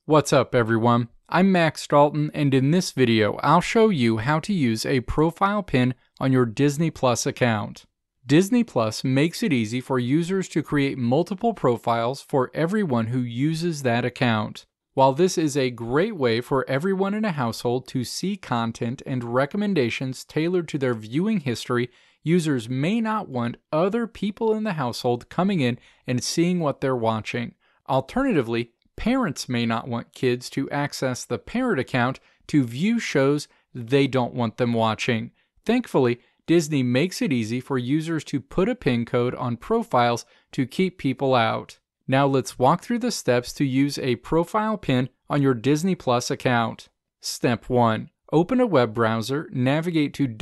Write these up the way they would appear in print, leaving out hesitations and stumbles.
What's up everyone? I'm Max Dalton, and in this video I'll show you how to use a profile pin on your Disney Plus account. Disney Plus makes it easy for users to create multiple profiles for everyone who uses that account. While this is a great way for everyone in a household to see content and recommendations tailored to their viewing history, users may not want other people in the household coming in and seeing what they're watching. Alternatively, parents may not want kids to access the parent account to view shows they don't want them watching. Thankfully, Disney makes it easy for users to put a PIN code on profiles to keep people out. Now let's walk through the steps to use a profile pin on your Disney Plus account. Step 1. Open a web browser, navigate to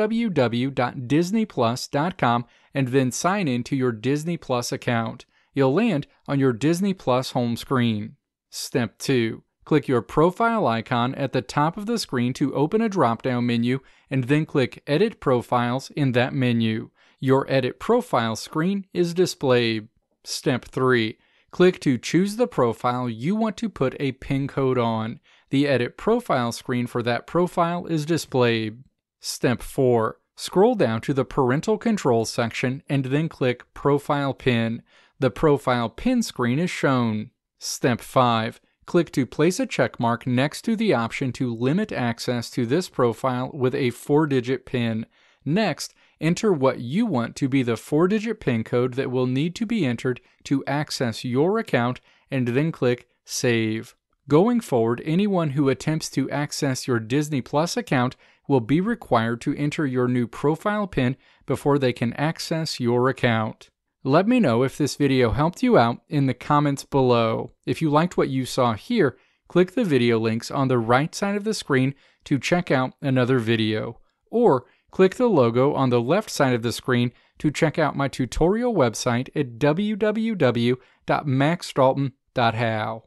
www.disneyplus.com, and then sign in to your Disney Plus account. You'll land on your Disney Plus home screen. Step 2. Click your profile icon at the top of the screen to open a drop-down menu, and then click Edit Profiles in that menu. Your Edit Profile screen is displayed. Step 3. Click to choose the profile you want to put a PIN code on. The Edit Profile screen for that profile is displayed. Step 4. Scroll down to the Parental Controls section and then click Profile Pin. The Profile Pin screen is shown. Step 5. Click to place a checkmark next to the option to limit access to this profile with a 4-digit PIN. Next, enter what you want to be the 4-digit PIN code that will need to be entered to access your account, and then click Save. Going forward, anyone who attempts to access your Disney Plus account will be required to enter your new profile PIN before they can access your account. Let me know if this video helped you out in the comments below. If you liked what you saw here, click the video links on the right side of the screen to check out another video. Or click the logo on the left side of the screen to check out my tutorial website at www.maxdalton.how.